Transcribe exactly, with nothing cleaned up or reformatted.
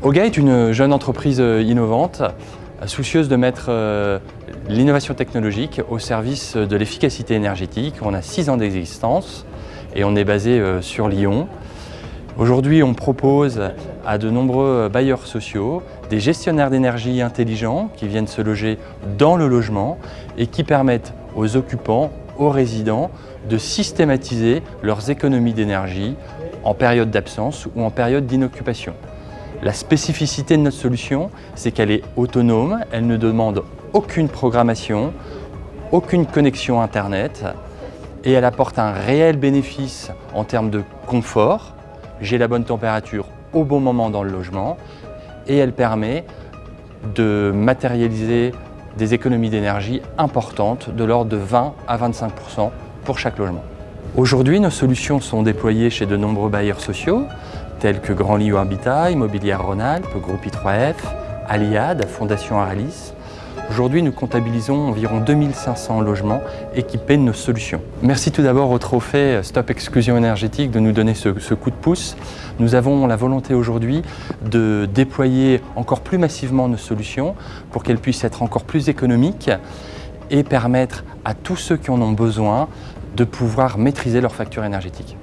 Oga est une jeune entreprise innovante, soucieuse de mettre l'innovation technologique au service de l'efficacité énergétique. On a six ans d'existence et on est basé sur Lyon. Aujourd'hui, on propose à de nombreux bailleurs sociaux des gestionnaires d'énergie intelligents qui viennent se loger dans le logement et qui permettent aux occupants, aux résidents, de systématiser leurs économies d'énergie en période d'absence ou en période d'inoccupation. La spécificité de notre solution, c'est qu'elle est autonome, elle ne demande aucune programmation, aucune connexion Internet et elle apporte un réel bénéfice en termes de confort. J'ai la bonne température au bon moment dans le logement et elle permet de matérialiser des économies d'énergie importantes de l'ordre de vingt à vingt-cinq pour cent pour chaque logement. Aujourd'hui, nos solutions sont déployées chez de nombreux bailleurs sociaux tels que Grand Lyon Habitat, Immobilière Rhône-Alpes, Groupe I trois F, Aliad, Fondation Aralis. Aujourd'hui, nous comptabilisons environ deux mille cinq cents logements équipés de nos solutions. Merci tout d'abord au trophée Stop Exclusion Énergétique de nous donner ce, ce coup de pouce. Nous avons la volonté aujourd'hui de déployer encore plus massivement nos solutions pour qu'elles puissent être encore plus économiques et permettre à tous ceux qui en ont besoin de pouvoir maîtriser leur facture énergétique.